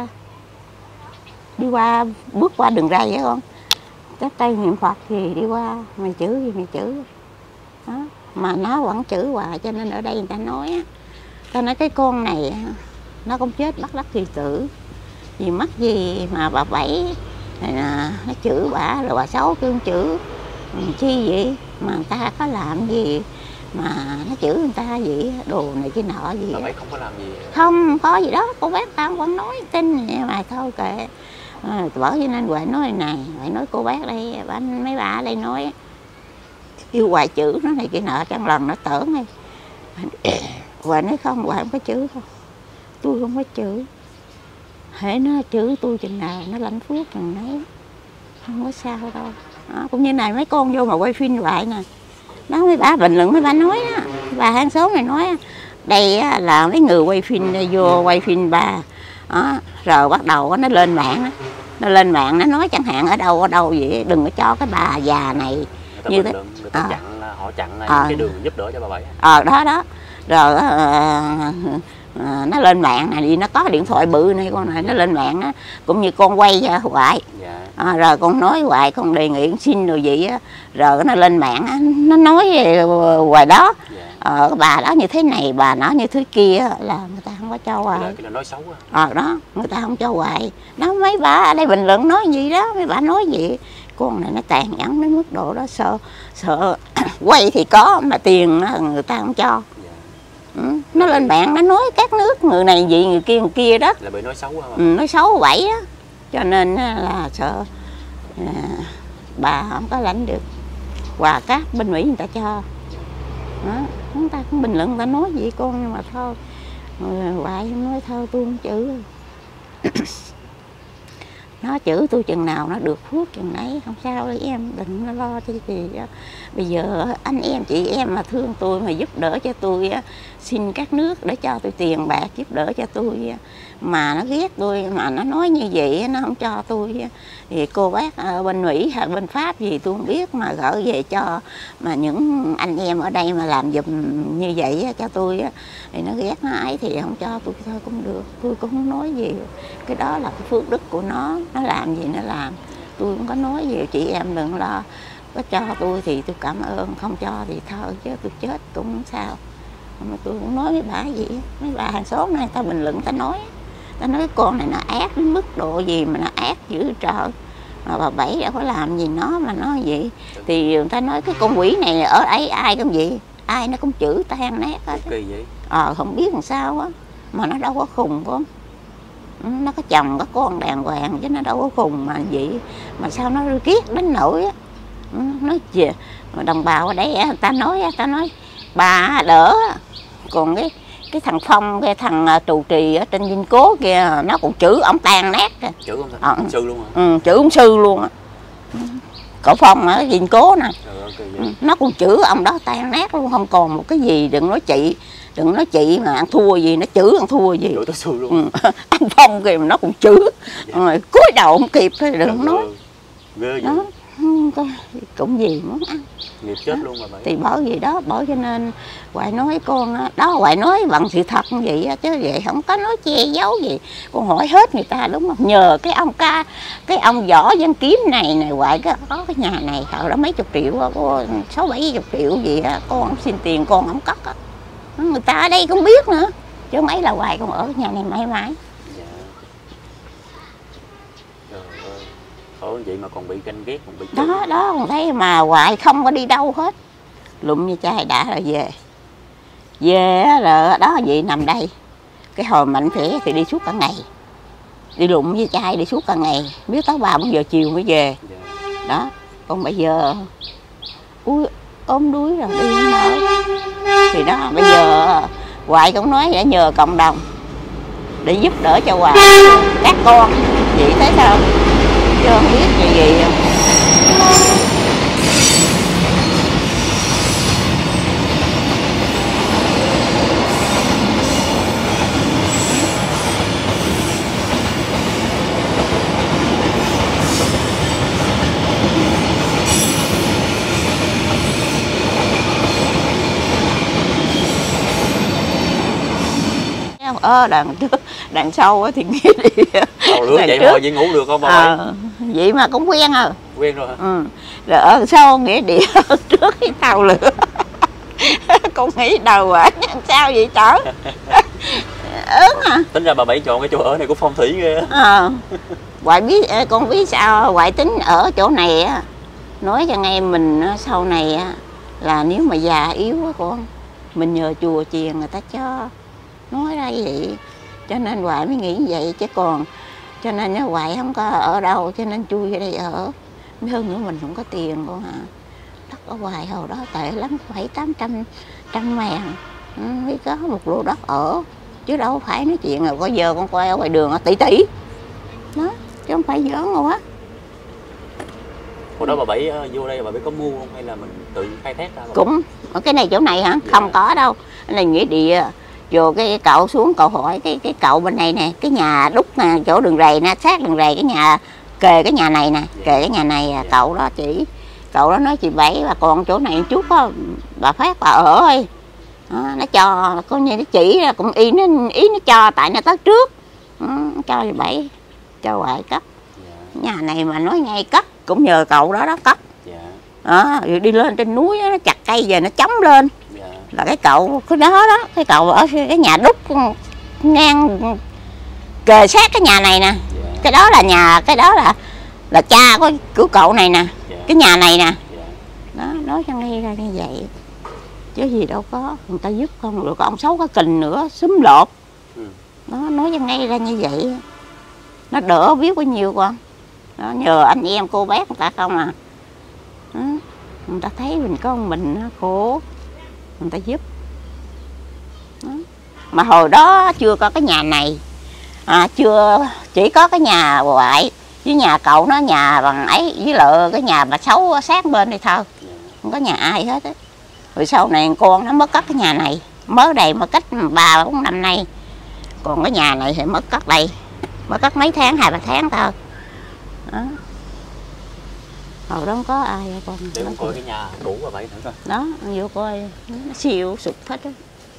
đi qua bước qua đường ray á con, chắp tay niệm Phật thì đi qua, mày chửi gì mày chửi đó. Mà nó vẫn chửi hoài, cho nên ở đây người ta nói á, ta nói cái con này nó không chết bắt đắc kỳ tử. Vì mắc gì mà bà Bảy nó chửi bà, rồi bà Sáu kêu chửi chi vậy mà người ta có làm gì mà nó chửi người ta vậy, đồ này cái nọ gì. Bà Bảy không có làm gì? Không có gì đó, cô bác tao vẫn nói tin vậy mà thôi kệ. Bởi cho nên hoài nói này, hoài nói cô bác đây, mấy bà ở đây nói yêu hoài chữ nó này kia nọ, trong lần nó tởn ngay. Hoài nói không, hoài không có chữ không, tôi không có chữ. Hễ nó chữ tôi chừng nào nó lãnh phước chừng đấy, không có sao đâu. Đó, cũng như này mấy con vô mà quay phim hoài nè, đó mấy bà bình luận mấy bà nói á, bà hàng xóm này nói đây là mấy người quay phim vô quay phim bà đó, rồi bắt đầu nó lên mạng, nó nói chẳng hạn ở đâu vậy, đừng có cho cái bà già này như thế. Người ta chặn, họ chặn cái đường giúp đỡ cho bà Bảy. Đó rồi nó lên mạng này đi, nó có điện thoại bự này con này, nó lên mạng á, cũng như con quay cho hoài. Rồi con nói hoài, con đề nghị xin rồi vậy á, rồi nó lên mạng á, nó nói hoài đó. Bà đó như thế này, bà nó như thế kia là người ta không có cho hoài. Là nói xấu á. Đó người ta không cho hoài đó. Mấy bà ở đây bình luận nói gì đó, mấy bà nói gì con này nó tàn nhẫn đến mức độ đó, sợ quay thì có mà tiền người ta không cho. Nó lên mạng nó nói các nước người này vậy người kia đó, là bị nói xấu hả? Nói xấu vậy á, cho nên là sợ bà không có lãnh được quà cáp bên Mỹ người ta cho đó. Người ta cũng bình luận, người ta nói vậy con, nhưng mà thôi hoài nói thôi tôi không chữ. nó chữ tôi chừng nào nó được phước chừng nấy, không sao đấy em, đừng có lo chứ gì. Bây giờ anh em chị em mà thương tôi mà giúp đỡ cho tôi, xin các nước để cho tôi tiền bạc giúp đỡ cho tôi, mà nó ghét tôi, mà nó nói như vậy, nó không cho tôi, thì cô bác ở bên Mỹ hay bên Pháp gì tôi không biết, mà gửi về cho, mà những anh em ở đây mà làm giùm như vậy cho tôi, thì nó ghét nó ấy thì không cho tôi thôi cũng được, tôi cũng không nói gì. Cái đó là cái phước đức của nó làm gì nó làm, tôi không có nói gì. Chị em đừng lo, có cho tôi thì tôi cảm ơn, không cho thì thôi, chứ tôi chết cũng không sao. Mà tôi cũng nói với bà gì, mấy bà hàng xóm này ta bình luận, ta nói cái con này nó ác đến mức độ gì mà nó ác dữ trời, mà bà Bảy đã có làm gì nó mà nó vậy. Thì người ta nói cái con quỷ này ở ấy ai cũng vậy, ai nó cũng chửi tan nát hết. Kỳ vậy? Không biết làm sao á, mà nó đâu có khùng không, nó có chồng có con đàng hoàng chứ nó đâu có khùng mà vậy, mà sao nó ghét đến nỗi á. Nói gì mà đồng bào ở đây ta nói bà đỡ, còn cái thằng Phong, cái thằng trụ trì ở trên Vinh Cố kia, nó còn chửi ông tan nát kìa. Chửi ông sư luôn hả? Chửi ông sư luôn á. Cậu Phong ở Vinh Cố nè, nó còn chửi ông đó tan nát luôn, không còn một cái gì. Đừng nói chị mà ăn thua gì, nó chửi ăn thua gì. Chửi tới sư luôn. Anh Phong kìa mà nó còn chửi, rồi cúi đầu không kịp, đừng nói. Ghê đó. Cũng gì muốn ăn nghiệp chết luôn mà. Thì bởi vì đó, bởi cho nên Hoài nói con đó, Hoài nói bằng sự thật như vậy chứ vậy không có nói che giấu gì. Con hỏi hết người ta đúng không? Nhờ cái ông Võ Văn Kiếm này Hoài có cái nhà này hồi đó mấy chục triệu, có 60-70 triệu gì á, con xin tiền con không cất á. Người ta ở đây cũng biết nữa, chứ mấy là Hoài con ở nhà này mãi mãi. Vậy mà còn bị ganh ghét, còn bị đó còn thấy mà Hoài không có đi đâu hết, lụm như trai đã rồi về rồi đó vậy nằm đây. Cái hồi mạnh khỏe thì đi suốt cả ngày, đi lụm với trai đi suốt cả ngày, biết tới 3-4 giờ chiều mới về. Đó, còn bây giờ ốm đuối rồi đi không nổi. Thì đó, bây giờ Hoài cũng nói để nhờ cộng đồng để giúp đỡ cho Hoài các con vậy, thấy sao chứ không biết gì không. Đằng sau thì nghe đi. Lửa vậy thôi vậy ngủ được không bà? Vậy mà cũng quen rồi. Quen rồi hả? Rồi ở sau nghĩa địa trước cái tàu lửa. Con nghĩ đầu à, sao vậy chở? Ớn à. Tính ra bà Bảy chọn cái chỗ ở này của phong thủy ghê. Hoài biết, con biết sao Hoài tính ở chỗ này á, nói cho nghe mình sau này á là nếu mà già yếu á con, mình nhờ chùa chiền người ta cho, nói ra vậy. Cho nên Hoài mới nghĩ vậy, chứ còn cho nên Hoài không có ở đâu, cho nên chui ở đây ở. Hơn nữa mình không có tiền con hả. Đất ở Hoài hồi đó tệ lắm, 700-800 ngàn mới có một lô đất ở, chứ đâu phải nói chuyện rồi. Có giờ con coi ở ngoài đường tỷ đó, chứ không phải giỡn rồi á. Hồi đó bà Bảy vô đây bà Bảy có mua không hay là mình tự khai thác ra? Cũng ở cái này chỗ này hả? Không có đâu. Cái này nghĩa địa. Vô cái cậu xuống cậu hỏi cái cậu bên này nè, cái nhà đúc nè, chỗ đường rầy nè, sát đường rầy, cái nhà kề cái nhà này nè, kề cái nhà này. Cậu đó chỉ, cậu đó nói chị Bảy bà còn chỗ này chút á, bà Phát bà ở ơi. Nó cho, có như nó chỉ ra cũng ý nó cho, tại nó tới trước. Cho chị Bảy, cho Hoài cất. Nhà này mà nói ngay cất cũng nhờ cậu đó cất. Rồi đi lên trên núi đó, nó chặt cây về nó chống lên. Là cái cậu cái cậu ở cái nhà đúc ngang kề sát cái nhà này nè. Cái đó là nhà, cái đó là cha của cậu này nè. Cái nhà này nè. Đó, nói cho nghe ra như vậy. Chứ gì đâu có, người ta giúp không được, ông xấu có kình nữa, xúm lột. Đó, nói cho nghe ra như vậy. Nó đỡ biết bao nhiêu con. Đó, nhờ anh em cô bác người ta không à. Đó, người ta thấy mình con mình khổ, người ta giúp. Đó. Mà hồi đó chưa có cái nhà này, chưa chỉ có cái nhà Hoài Với nhà cậu nó nhà bằng ấy, với lại cái nhà bà Sáu sát bên đây thôi, không có nhà ai hết á. Rồi sau này con nó mới cất cái nhà này, mới đây mới cách 3-4 năm nay. Còn cái nhà này thì mới cất đây, mới cất mấy tháng, 2-3 tháng thôi. Đó. Hồi đó không có ai con. Để con coi cái nhà cũ bà Bảy thử coi. Đó, vô coi, nó siêu sụp hết á.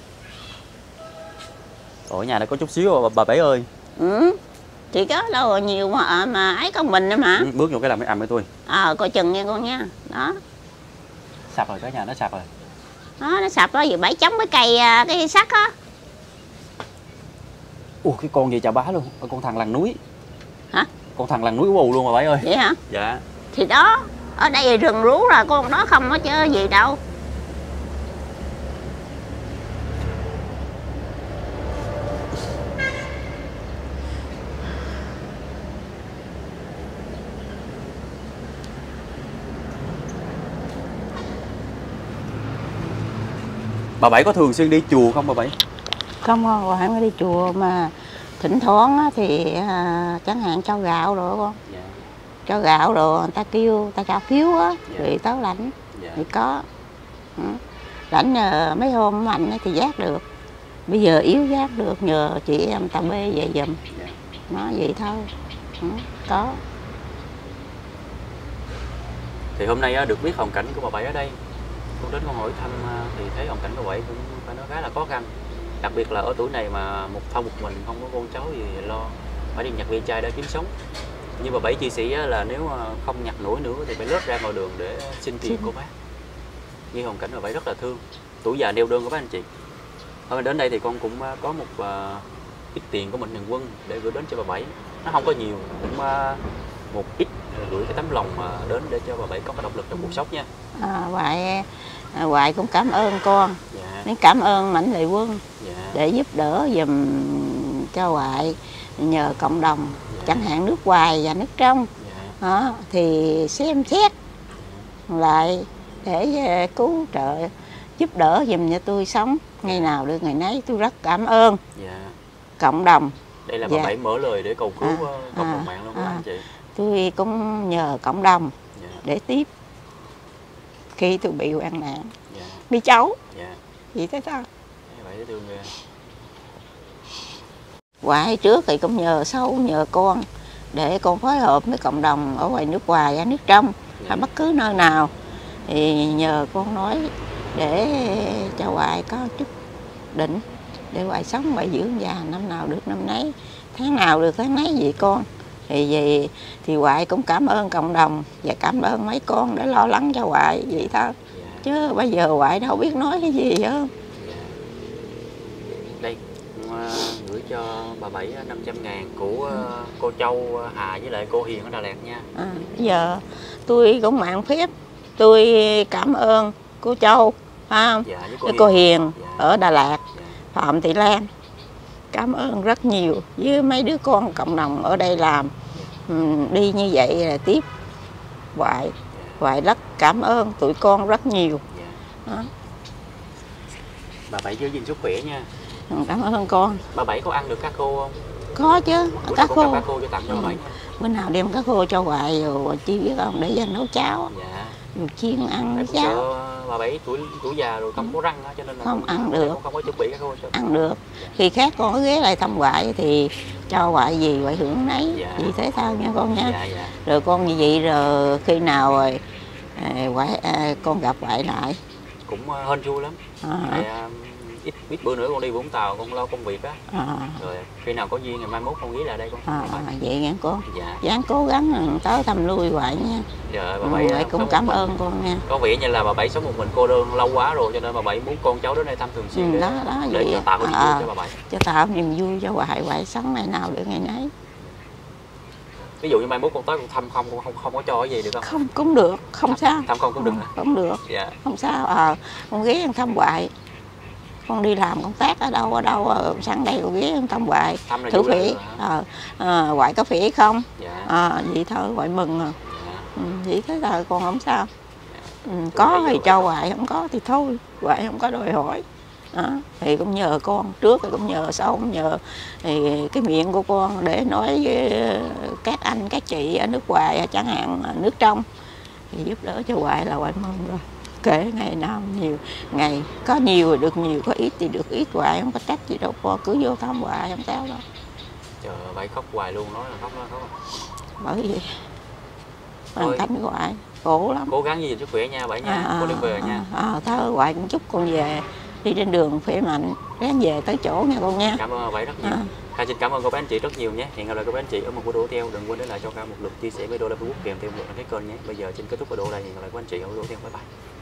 Ở nhà này có chút xíu bà Bảy ơi. Ừ, chỉ có đâu rồi nhiều mà ấy có mình nữa mà. Bước vô cái làm cái ầm với tôi. Coi chừng nha con nha. Đó. Sập rồi, cái nhà nó sập rồi. Đó, nó sập đó, vừa Bảy chống cái cây cái sắt á. Ủa cái con gì chà bá luôn, con thằng lằn núi. Hả? Con thằng lằn núi ù luôn bà Bảy ơi. Vậy hả? Dạ. Thì đó, ở đây thì rừng rú là con đó không có chứ gì đâu. Bà Bảy có thường xuyên đi chùa không bà Bảy? Không, Hoàng mới đi chùa mà thỉnh thoảng á, thì chẳng hạn cho gạo rồi con. Dạ. Cho gạo rồi người ta kêu, người ta cho phiếu á, Dạ. thì tới lãnh. Dạ. Thì có. Ừ. Lãnh mấy hôm mạnh thì giác được. Bây giờ yếu giác được, nhờ chị em ta bê về giùm. Dạ. Nó vậy thôi. Ừ. Có. Thì hôm nay được biết hoàn cảnh của bà Bảy ở đây. Con đến con hỏi thăm thì thấy hoàn cảnh của bà Bảy cũng phải nói khá là khó khăn. Đặc biệt là ở tuổi này mà một thân một mình, không có con cháu gì lo, phải đi nhặt ve chai để kiếm sống. Như bà Bảy chia sẻ là nếu không nhặt nổi nữa thì phải lết ra ngoài đường để xin tiền của bác. Như hoàn cảnh bà Bảy rất là thương, tuổi già neo đơn của bác anh chị. Hôm nay đến đây thì con cũng có một ít tiền của Mạnh Thường Quân để gửi đến cho bà Bảy. Nó không có nhiều, cũng một ít gửi cái tấm lòng đến để cho bà Bảy có cái động lực trong cuộc sống nha. Hoài cũng cảm ơn con. Dạ. Nên cảm ơn Mạnh Thường Quân. Dạ. Để giúp đỡ giùm cho Hoài nhờ cộng đồng. Dạ. Chẳng hạn nước ngoài và nước trong. Dạ. Đó, thì xem xét lại để cứu trợ giúp đỡ giùm cho tôi sống ngày nào được ngày nấy. Tôi rất cảm ơn. Dạ. Cộng đồng. Đây là bà Bảy mở lời để cầu cứu cộng đồng mạng luôn đó anh chị. Tôi cũng nhờ cộng đồng. Dạ. Để tiếp khi tôi bị hoạn nạn. Dạ. Bị cháu. Dạ. Vậy thế sao? Vậy thương ghê. Hoài trước thì cũng nhờ Sáu, nhờ con để con phối hợp với cộng đồng ở ngoài nước ngoài, ở nước trong, dạ. Hay bất cứ nơi nào thì nhờ con nói để cho Hoài có chút định để Hoài sống, Hoài dưỡng già năm nào được năm nấy, tháng nào được tháng nấy vậy con. Thì vậy thì Hoài cũng cảm ơn cộng đồng và cảm ơn mấy con để lo lắng cho Hoài vậy thôi. Dạ. Chứ bây giờ Hoài đâu biết nói cái gì hết. Dạ. Đây gửi cho bà Bảy 500.000 của cô Châu Hà với lại cô Hiền ở Đà Lạt nha. Bây giờ tôi cũng mạng phép tôi cảm ơn cô Châu, phải không? Dạ, với cô Hiền. Dạ. Ở Đà Lạt. Dạ. Phạm Thị Lan cảm ơn rất nhiều với mấy đứa con cộng đồng ở đây làm. Đi như vậy là tiếp Hoài. Hoài rất cảm ơn tụi con rất nhiều. Đó. Bà Bảy giữ gìn sức khỏe nha. Cảm ơn con. Bà Bảy có ăn được cá khô không? Có chứ. Cá khô. Cá khô cho tặng cho bà Bảy nha. Bữa nào đem cá khô cho Hoài rồi chi biết không để cho nấu cháo. Dạ. Rồi chiên ăn với cháo. Bà Bảy tuổi già rồi không có răng cho nên là không ăn được. Không có chuẩn bị cá khô cho. Ăn được. Dạ. Khi khác con có ghé lại thăm Hoài thì cho Hoài gì Hoài hưởng nấy. Dạ. Vì thế sao nha con nha. Dạ, dạ. Rồi con như vậy rồi khi nào rồi con gặp Hoài lại. Cũng hên xui lắm. Ít bữa nữa con đi Vũng Tàu con lo công việc á. Rồi khi nào có duyên ngày mai mốt con ghé lại đây con. Vậy nghe con. Dạ. Dáng cố gắng tới thăm lui Hoài nha. Dạ, bà Bảy cũng cảm ơn con nha. Có vẻ như là bà Bảy sống một mình cô đơn lâu quá rồi cho nên bà Bảy muốn con cháu đến đây thăm thường xuyên để tạo niềm vui cho bà Bảy. Cho tạo niềm vui cho Hoài sống ngày nào được ngày nấy. Ví dụ như mai mốt con tới con thăm không có cho cái gì được không? Không cũng được, không sao. Thăm không cũng được. Không được. Dạ. Không sao. Con ghé thăm Hoài. Con đi làm công tác ở đâu sẵn đây con ghé thăm Hoài. Thử phỉ. Hoài có phỉ không? Dạ. Vậy thôi Hoài mừng rồi. Dạ. Vậy thế là con không sao. Dạ. Có thì cho Hoài, không có thì thôi. Hoài không có đòi hỏi. đó. Thì cũng nhờ con, trước thì cũng nhờ, sau cũng nhờ thì cái miệng của con để nói với các anh các chị ở nước ngoài chẳng hạn, nước trong thì giúp đỡ cho Hoài là Hoài mừng rồi. Kể ngày nào nhiều, ngày có nhiều thì được nhiều, có ít thì được ít, Hoài không có trách gì đâu, con cứ vô thăm Hoài không sao đâu. Trời, vậy khóc hoài luôn, nói là khóc. Bởi vì hoàn cảnh của Hoài khổ lắm. Cố gắng gìn sức khỏe nha bảy nha, cô đi về nha. Thôi Hoài cũng chúc con về đi trên đường khỏe mạnh, ráng về tới chỗ nha con nha. Cảm ơn bảy rất nhiều. Kha xin cảm ơn cô bác anh chị rất nhiều nhé. Hẹn gặp lại cô bác anh chị ở một video tiếp theo. Đừng quên để lại cho Kha một lượt chia sẻ video lên Facebook kèm theo một lượt đăng ký kênh nhé. Bây giờ xin kết thúc video đây. Hẹn gặp lại cô anh chị ở video tiếp theo. Bye bye.